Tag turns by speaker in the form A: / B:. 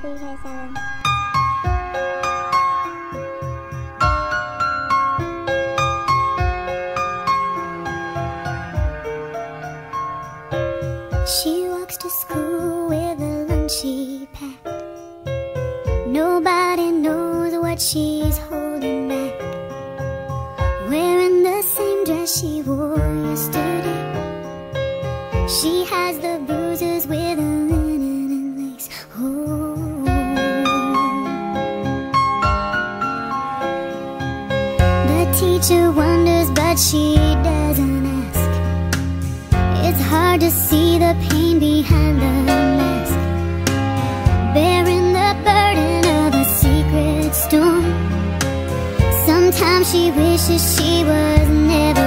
A: 3K7. She walks to school with a lunch she packed. Nobody knows what she's holding back. Wearing the same dress she wore yesterday. She has the bruises with a linen and lace. Oh. The teacher wonders, but she doesn't ask. It's hard to see the pain behind the mask, bearing the burden of a secret storm. Sometimes she wishes she was never